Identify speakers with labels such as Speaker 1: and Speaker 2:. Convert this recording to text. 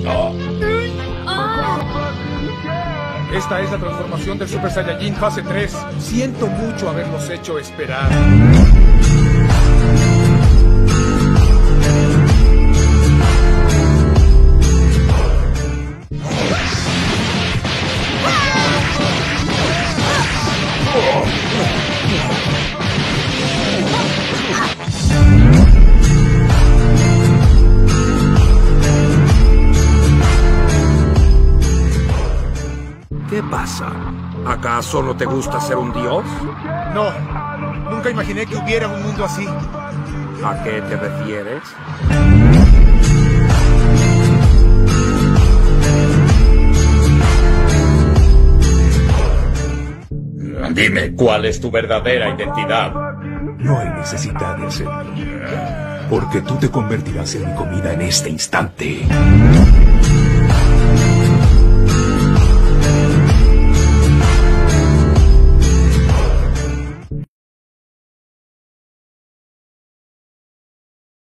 Speaker 1: Esta es la transformación del Super Saiyajin fase 3. Siento mucho haberlos hecho esperar.
Speaker 2: ¿Qué pasa? ¿Acaso no te gusta ser un dios?
Speaker 1: No, nunca imaginé que hubiera un mundo así.
Speaker 2: ¿A qué te refieres?
Speaker 3: Dime, ¿cuál es tu verdadera identidad?
Speaker 4: No hay necesidad de hacerlo, porque tú te convertirás en mi comida en este instante.